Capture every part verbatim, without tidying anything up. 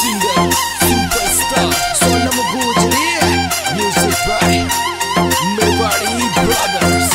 singer, superstar, Sonam Gujri, music by Mewari Brothers.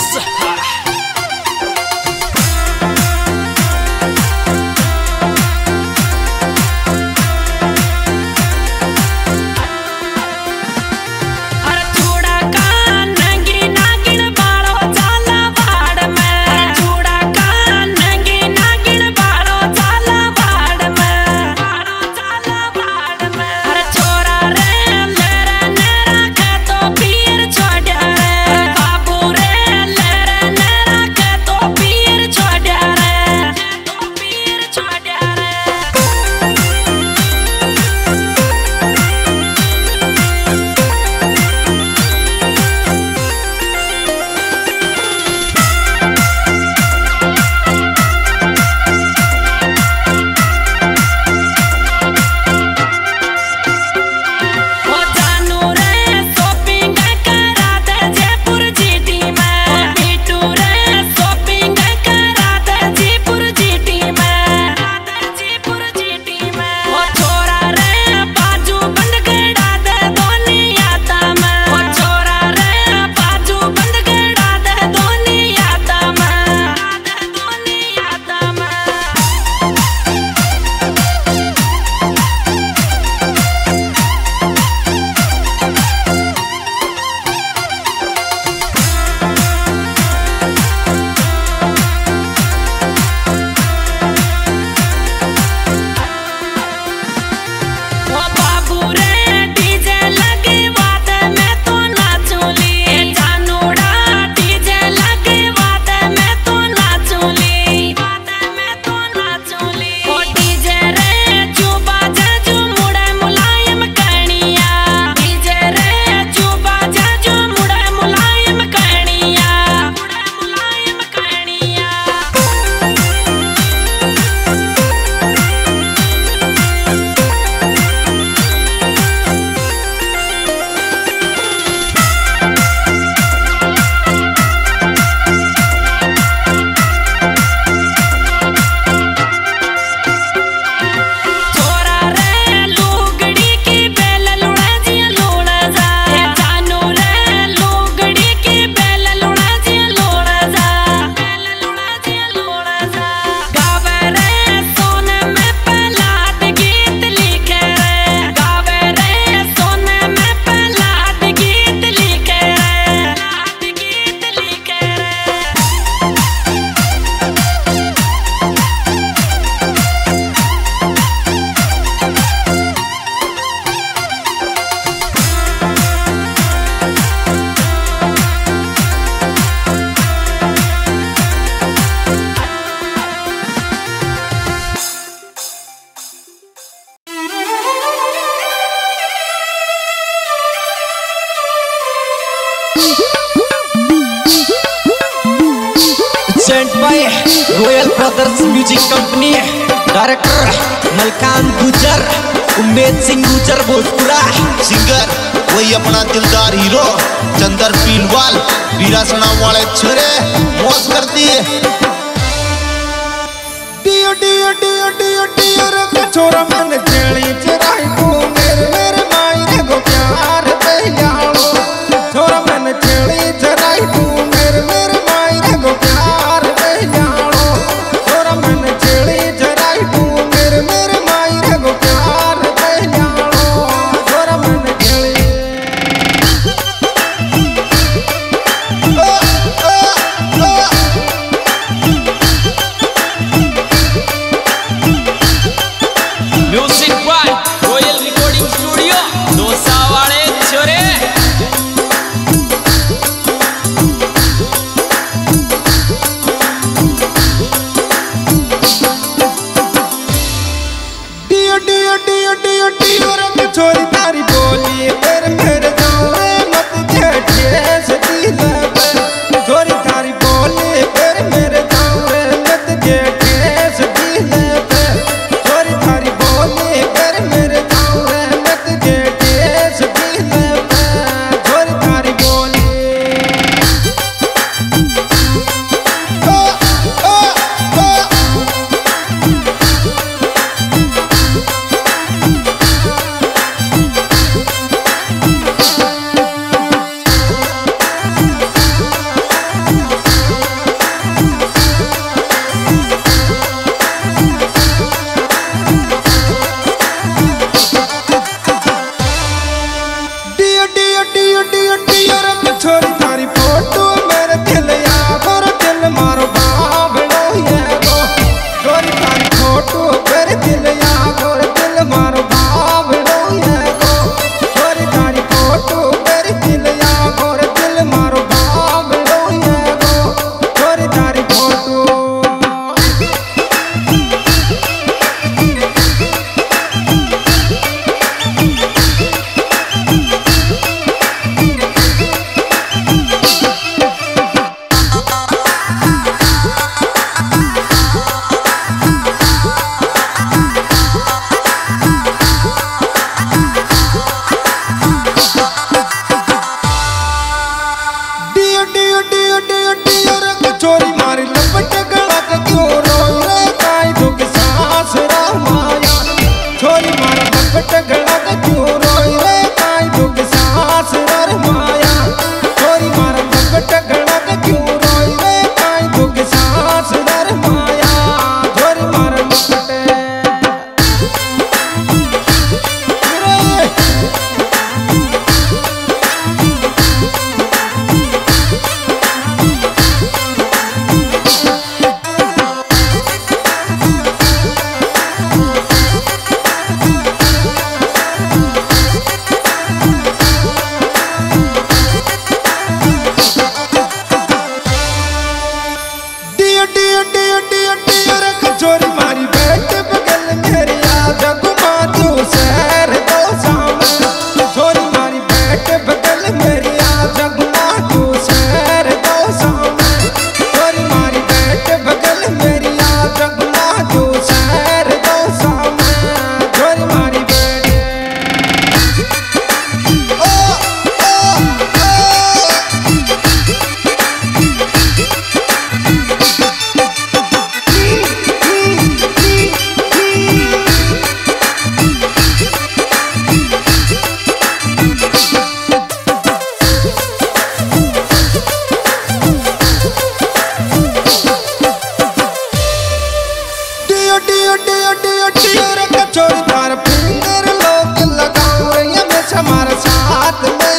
Sent by Royal Brothers Music Company, director Malkan Gujar, Ummed Singh गुजर Bhojpura, singer वही अपना दिलदार hero चंदर पीलवाल, वीरा सनाम वाले छोरे मौज कर दिए। डियो डियो डियो डियो डियो रे छोरा मन चली चराई को मेरे मेरे माई रे गो प्यार दे यारो, छोरा मन चली चराई को मेरे मेरे माई रे गो प्यार दे यारो, छोरा मन चली चराई को मेरे मेरे माई रे गो प्यार दे यारो, छोरा मन चली ओ ओ ओ Music by Royal Recording Studio, dosa वाले छोरे। डियो डियो डियो डियो डियो रे छोरी तारी बोली मेरे मेरे जाने मत जेठे सदी लगे, छोरी तारी बोली मेरे मेरे जाने मत जेठे सदी लगे, छोरी तारी बोली मेरे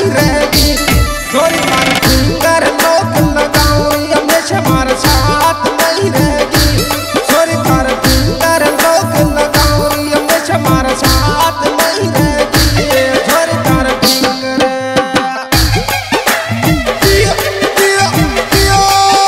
नहीं रहेगी। छोरी मार फिंगर लोग लगाऊं हमेशा मार साथ नहीं रहेगी। छोरी तार फिंगर लोग लगाऊं हमेशा मार साथ नहीं रहेगी। छोरी तार फिंगर दियो दियो दियो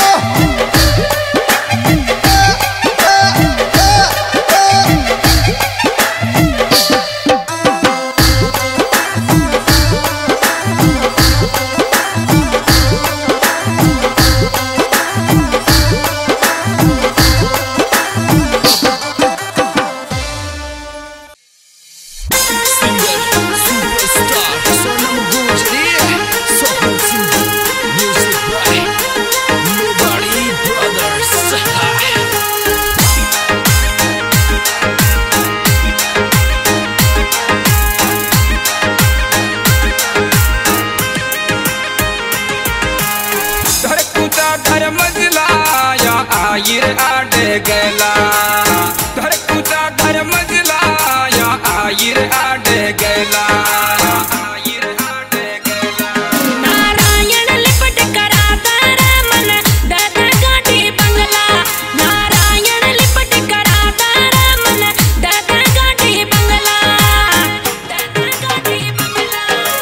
घर मजला या आयर आडे गला घर कुचा घर मजला या आयर आडे गला आयर आडे गला नारायण लिपट करा तारा मन दादा गाड़ी बंगला। नारायण लिपट करा तारा मन दादा गाड़ी बंगला दादा गाड़ी बंगला।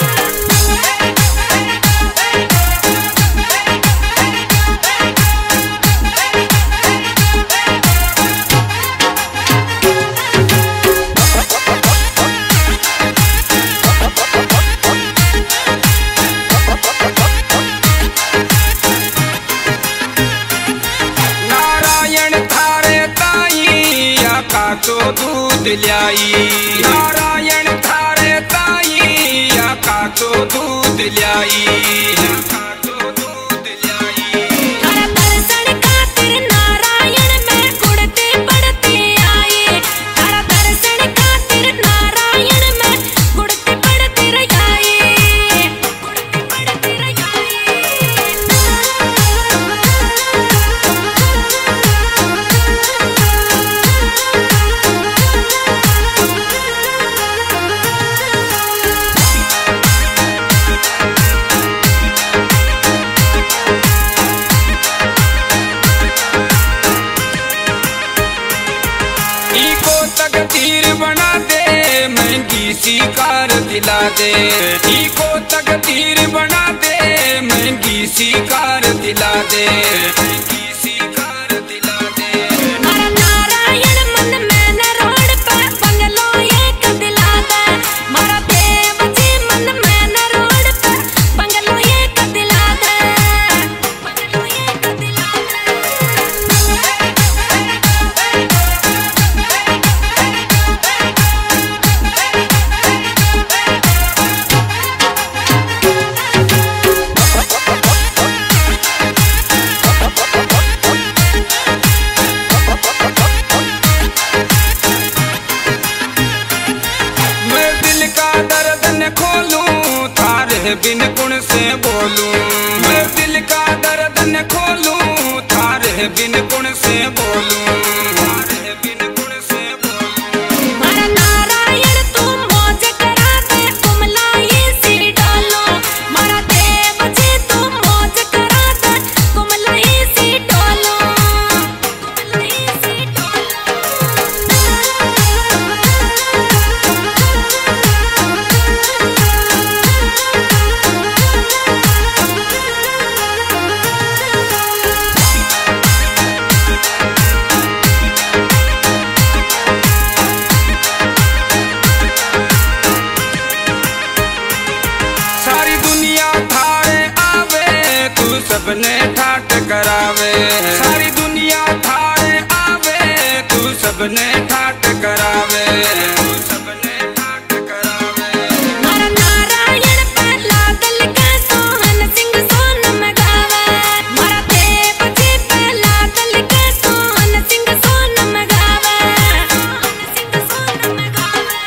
काचो दूध ल्याई नारायण थारे ताई या काचो दूध ल्याई काचो दूध ल्याई। हर दर्शन खातिर नारायण में गुड़ते पड़ते आए। हर दर्शन खातिर नारायण में गुड़ते पड़ते रहिए गुड़ते पड़ते रहिए। तकदीर बना दे महंगी सी कार दिला दे इको तकदीर बना दे महंगी सी कार दिला दे महंगी सी कार दिला दे। मारा नारायण मन में न रोड पे बंगलो एक दिला दे। मारा देव जी मन में न रोड पे बंगलो एक दिला दे बंगलो एक दिला दे। खोलूं थारे बिन गुण से बोलूं मैं दिल का दर्द न खोलूं थारे बिन गुण से बोलूं थारे बिन गुण से बोलूं। मारा नारायण तू मौज करा दे तुम लाई सी डालो। मारा देव जी तू मौज करा दे तुम लाई सी डालो तुम लाई सी डालो। सारी दुनिया थारे आवे तू सबने ठाट करावे सारी दुनिया थारे आवे तू सबने ठाट करावे तू सबने ठाट करावे। मारा नारायण पहला दल का सोहन सिंह सोन में गावे। मारा देव जी पहला दल का सोहन सिंह सोन में गावे सोहन सिंह सोन में गावे।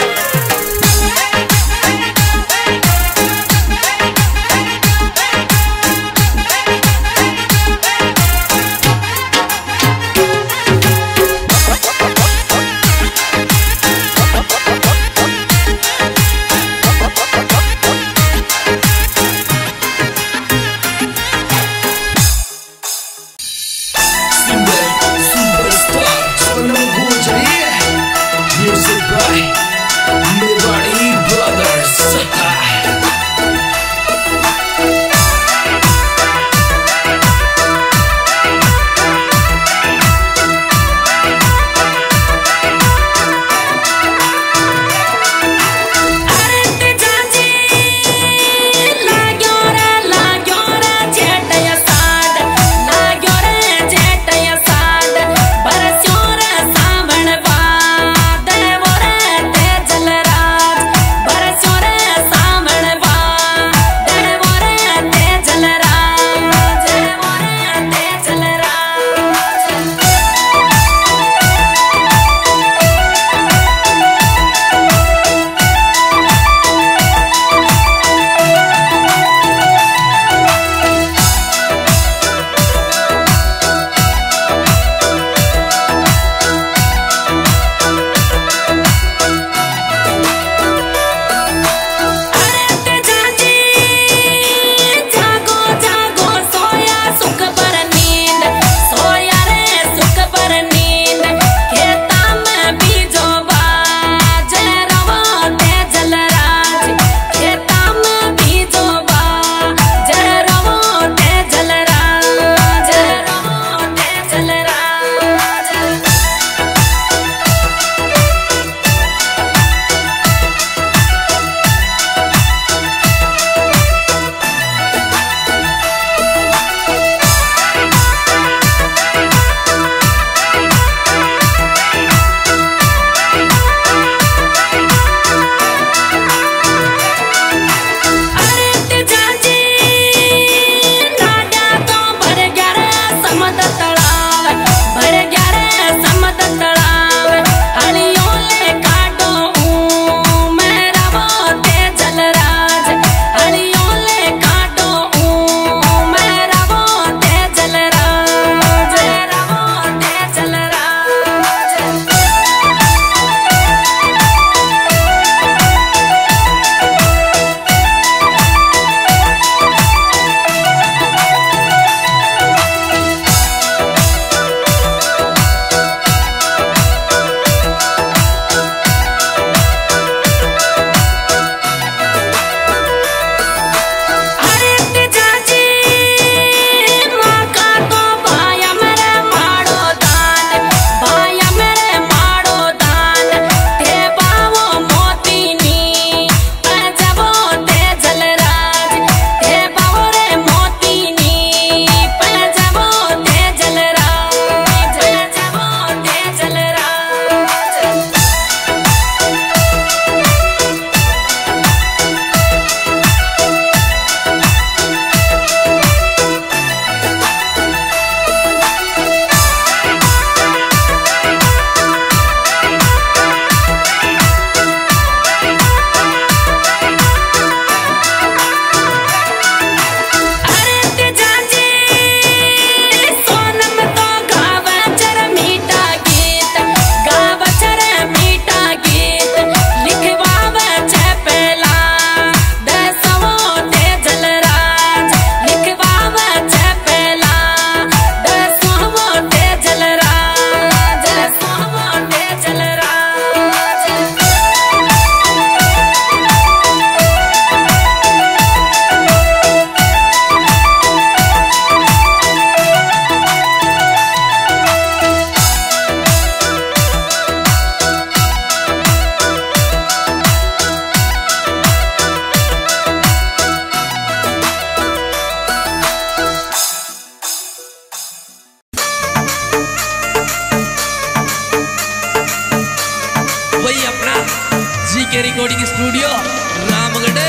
GK recording studio Ramgarh.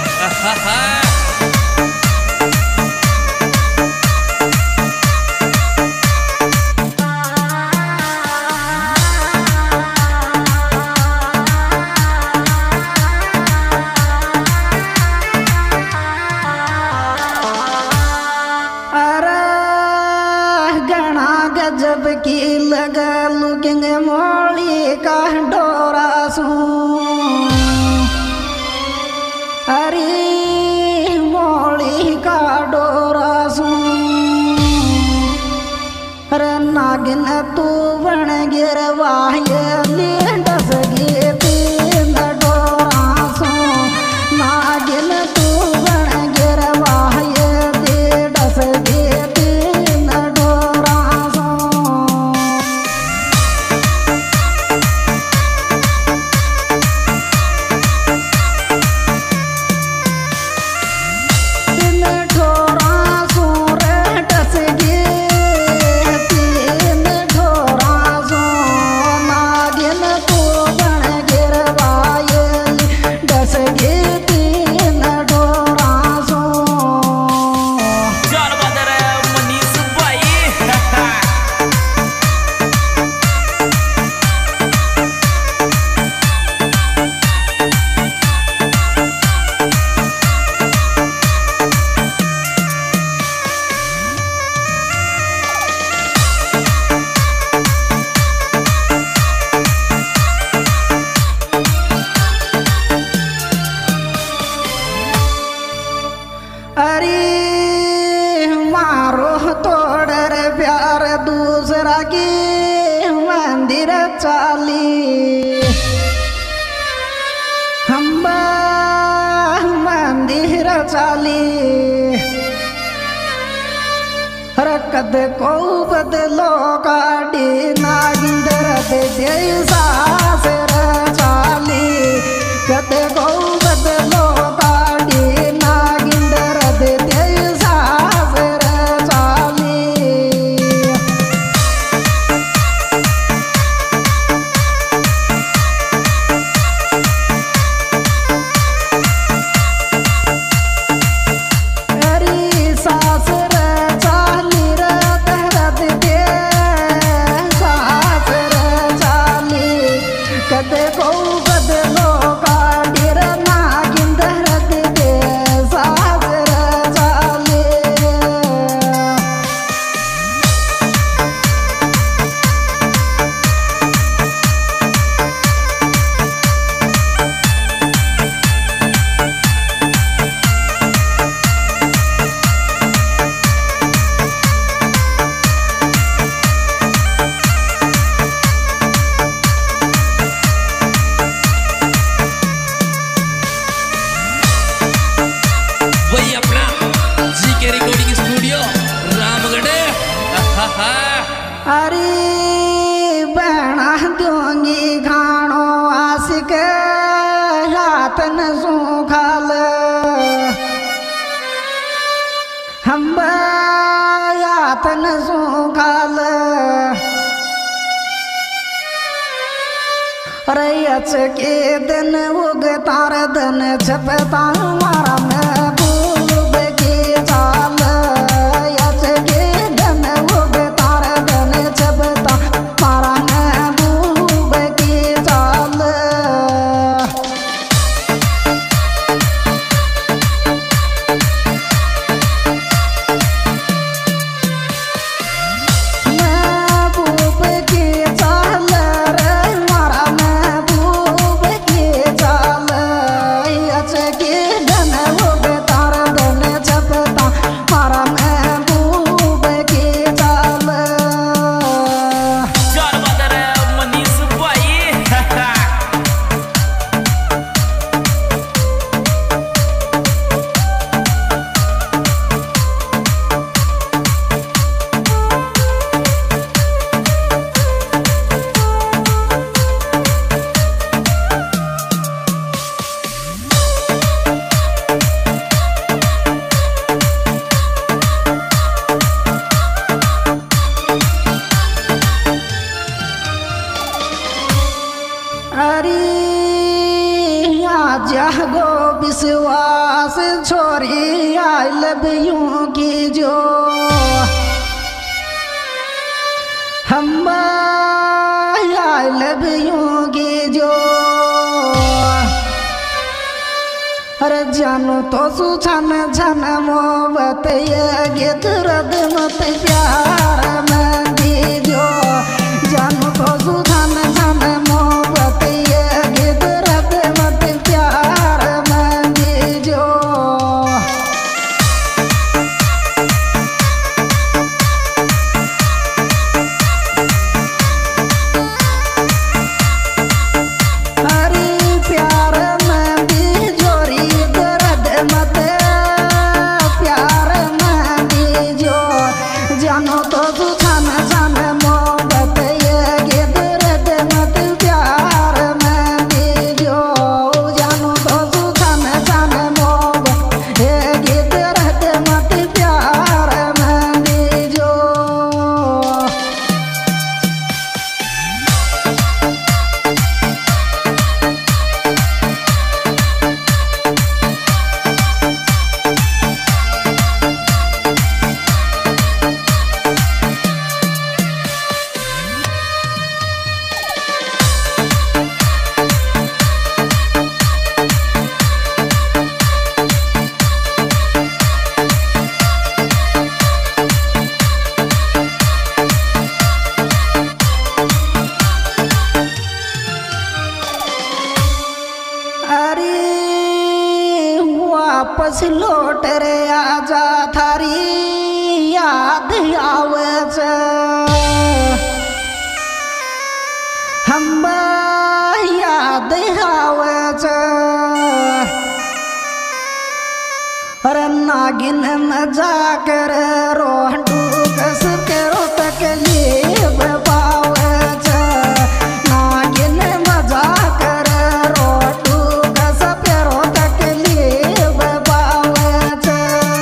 जब की लगा लुकेंगे मोली का डोरा सू अरे मोली का डोरा सू अरे नागिन तू बन गिरवाह डस गे तीन डोरा सू नागिन तू बन गिरवाह दे डस गे दूसरा की मंदिर चाली हम मंदिर चाली रकद को बदलो काटी नागिंदर दे सास चाली कद को बदलो काटी नागिंदर दे सास चाली अरे बना दूंगी घाणो आशिक रातन सूखाल हम यातन सूखाल रैच के दिन उगतार दिन छपता मारा में भूब के चाल यच के दिन उगतार दिन छपता मारा में भूब के चाल महबूब के चाल रे मारा महबूब के चाल यच के जागो विश्वास छोरी आई लव यू की जो हम आई लव यू की जो अरे जानू तो सुछन छन मोहब्बत ये गीत रद मत प्यार में दीजो जानू तो सुछन छन मोहब्बत ये गीत रद मत प्यार में दीजो वापस लौट रे आजा थारी याद आवे छ हम याद आवे छ अरे नागिन मजा कर रोहडू कस करो तकलीफ पावे छ नागिन मजा कर रोहडू कस करो तकलीफ पावे छ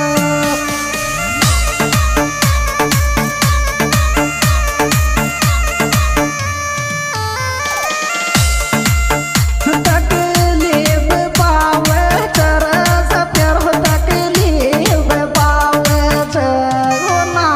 तकलीफ पावे छ सब प्यारो तकलीफ पावे छ ओ ना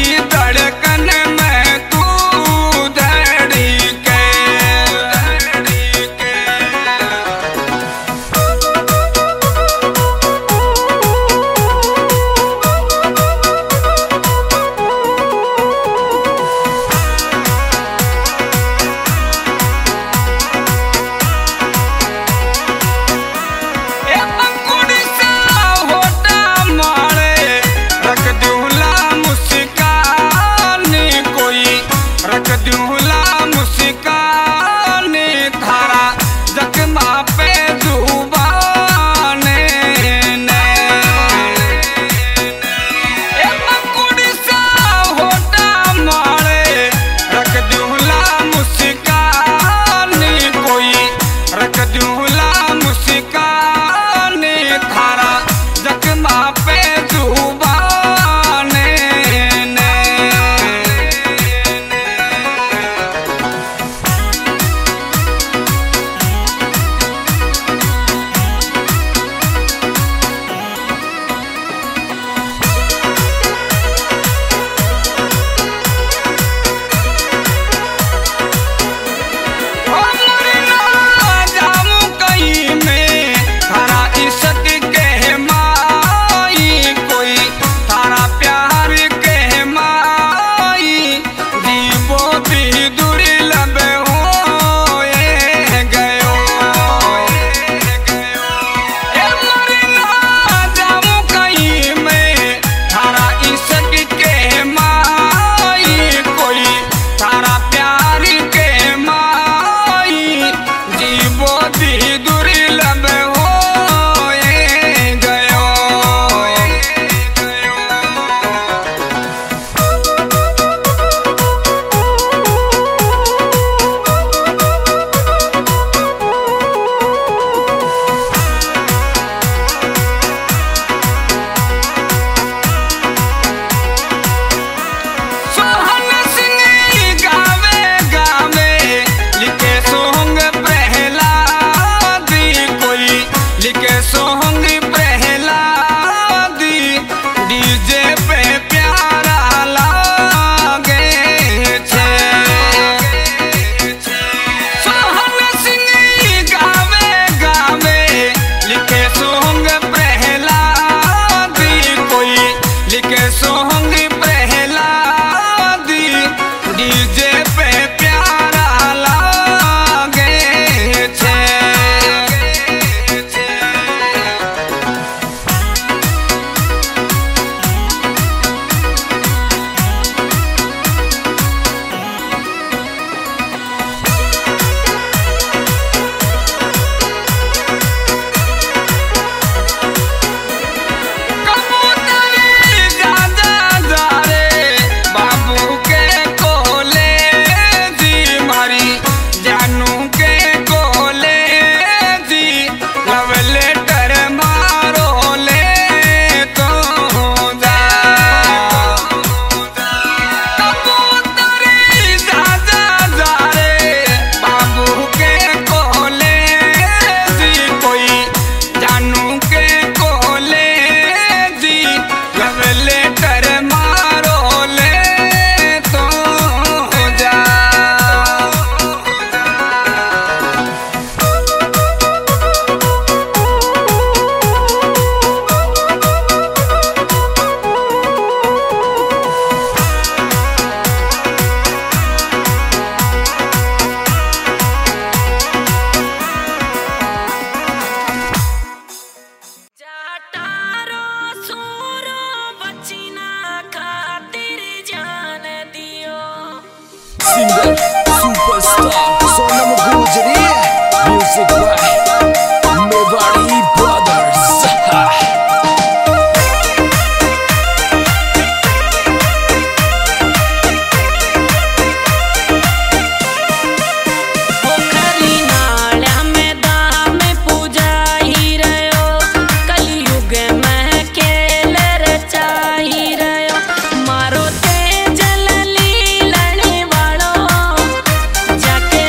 धड़कन में तू धड़के Singer, superstar, Sonam Gujri, music by Mewari Brothers. जाके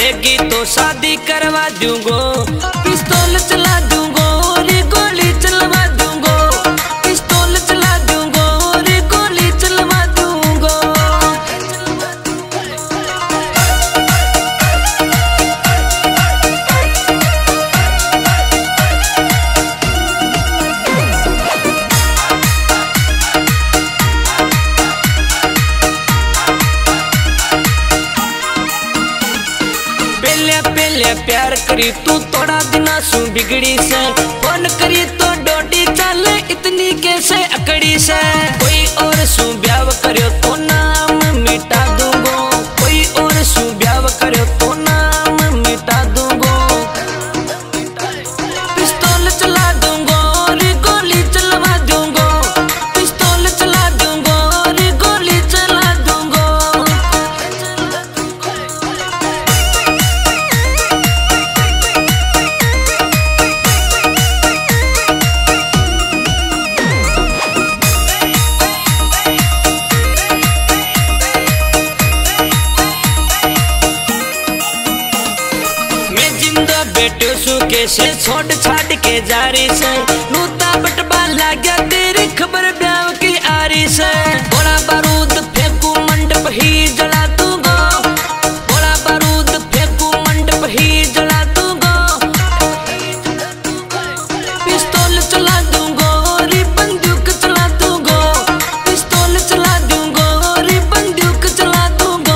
कहेगी तो शादी करवा दूंगो, पिस्तौल चला दूंगो रे गोली चलवा दूंगो, पिस्तौल चला दूंगो रे गोली चलवा दूंगो। पहले प्यार करी तू थोड़ा दिना सु बिगड़ी से, फोन करी तो डोटी चले इतनी कैसे अकड़ी से। कोई और सु ब्याह करो तो नाम मिटा दूंगो, कोई और सु ब्याह करो तो नाम मिटा दूंगो। पिस्तौल चला दूंगो रे गोली चलवा दूंगो, पिस्तौल चला दूंगो रे गोली चला दूंगो। बेटो सु कैसे छोड़ छाड़ के जा रही से, नूता बटबा लाग्या तेरी खबर ब्याह की आ रही से। बड़ा बारूद फेंकू मंडप ही जला दूंगो, बड़ा बारूद फेंकू मंडप ही जला दूंगो। पिस्तौल चला दूंगो रे बंदूक चला दूंगो, पिस्तौल चला दूंगो रे बंदूक चला दूंगो।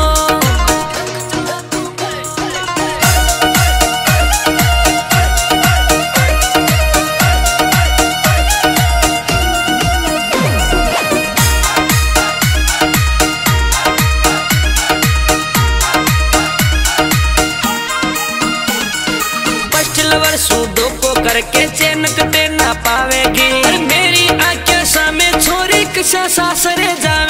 लवर सूदो को करके चैन कटे ना पावेगी, मेरी आंखें सामने छोरी किसा सासरे जा